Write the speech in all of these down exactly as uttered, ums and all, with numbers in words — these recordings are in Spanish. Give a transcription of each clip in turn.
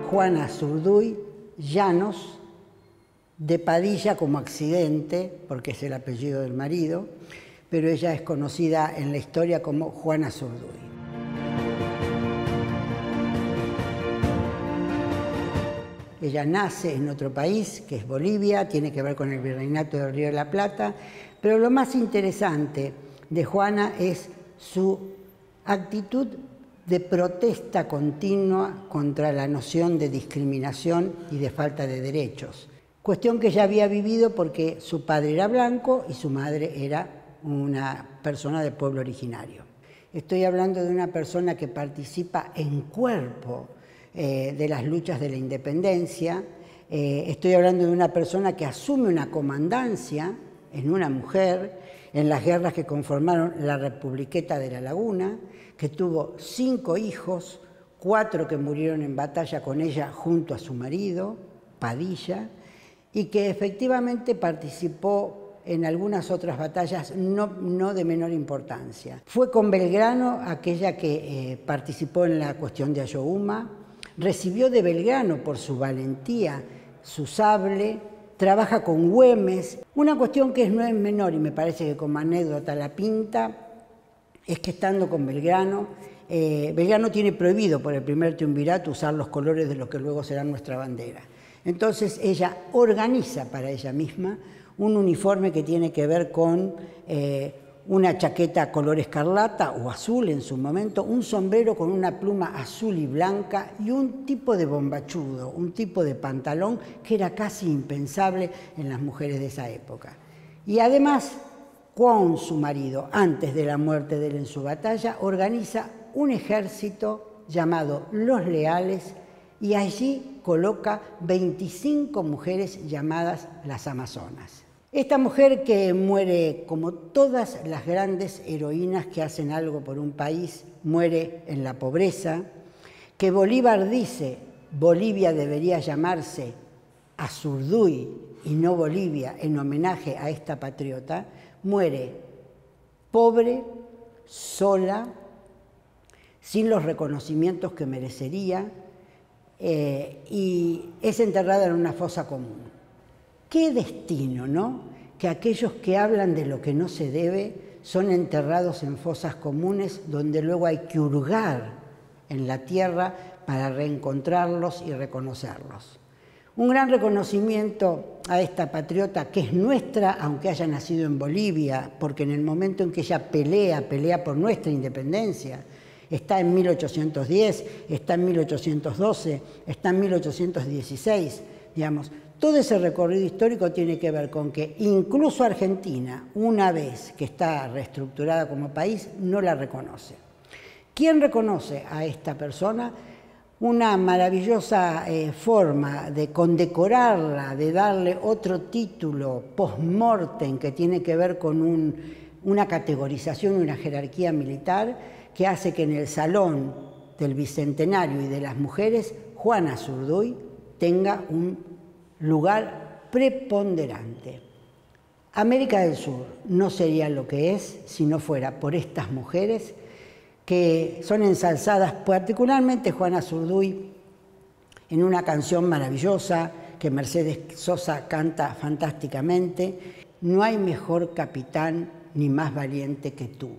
Juana Azurduy Llanos, de Padilla como accidente, porque es el apellido del marido, pero ella es conocida en la historia como Juana Azurduy. Ella nace en otro país, que es Bolivia, tiene que ver con el virreinato del Río de la Plata, pero lo más interesante de Juana es su actitud de protesta continua contra la noción de discriminación y de falta de derechos. Cuestión que ella había vivido porque su padre era blanco y su madre era una persona del pueblo originario. Estoy hablando de una persona que participa en cuerpo eh, de las luchas de la independencia. Eh, estoy hablando de una persona que asume una comandancia en una mujer en las guerras que conformaron la Republiqueta de la Laguna, que tuvo cinco hijos, cuatro que murieron en batalla con ella junto a su marido, Padilla, y que efectivamente participó en algunas otras batallas no, no de menor importancia. Fue con Belgrano aquella que eh, participó en la cuestión de Ayohuma, recibió de Belgrano por su valentía su sable, trabaja con Güemes. Una cuestión que no es menor y me parece que como anécdota la pinta, es que estando con Belgrano, eh, Belgrano tiene prohibido por el primer triunvirato usar los colores de lo que luego será nuestra bandera. Entonces ella organiza para ella misma un uniforme que tiene que ver con eh, una chaqueta color escarlata o azul en su momento, un sombrero con una pluma azul y blanca y un tipo de bombachudo, un tipo de pantalón que era casi impensable en las mujeres de esa época. Y además, con su marido, antes de la muerte de él en su batalla, organiza un ejército llamado Los Leales y allí coloca veinticinco mujeres llamadas las Amazonas. Esta mujer que muere, como todas las grandes heroínas que hacen algo por un país, muere en la pobreza, que Bolívar dice Bolivia debería llamarse Azurduy y no Bolivia en homenaje a esta patriota, muere pobre, sola, sin los reconocimientos que merecería, eh, y es enterrada en una fosa común. Qué destino, ¿no? Que aquellos que hablan de lo que no se debe son enterrados en fosas comunes donde luego hay que hurgar en la tierra para reencontrarlos y reconocerlos. Un gran reconocimiento a esta patriota que es nuestra, aunque haya nacido en Bolivia, porque en el momento en que ella pelea, pelea por nuestra independencia, está en mil ochocientos diez, está en mil ochocientos doce, está en mil ochocientos dieciséis, digamos. Todo ese recorrido histórico tiene que ver con que incluso Argentina, una vez que está reestructurada como país, no la reconoce. ¿Quién reconoce a esta persona? Una maravillosa eh, forma de condecorarla, de darle otro título post-mortem que tiene que ver con un, una categorización y una jerarquía militar que hace que en el Salón del Bicentenario y de las Mujeres, Juana Azurduy tenga un lugar preponderante. América del Sur no sería lo que es si no fuera por estas mujeres que son ensalzadas, particularmente Juana Azurduy, en una canción maravillosa que Mercedes Sosa canta fantásticamente: no hay mejor capitán ni más valiente que tú.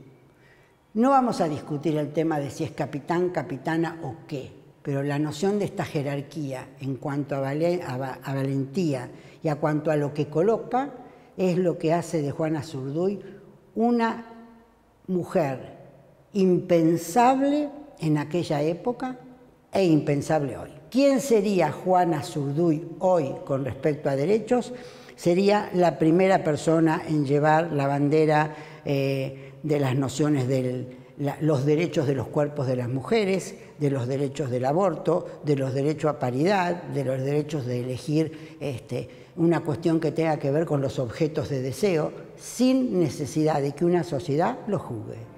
No vamos a discutir el tema de si es capitán, capitana o qué, pero la noción de esta jerarquía en cuanto a, vale, a, a valentía y a cuanto a lo que coloca es lo que hace de Juana Azurduy una mujer impensable en aquella época e impensable hoy. ¿Quién sería Juana Azurduy hoy con respecto a derechos? Sería la primera persona en llevar la bandera eh, de las nociones de los derechos de los cuerpos de las mujeres, de los derechos del aborto, de los derechos a paridad, de los derechos de elegir este, una cuestión que tenga que ver con los objetos de deseo, sin necesidad de que una sociedad lo juzgue.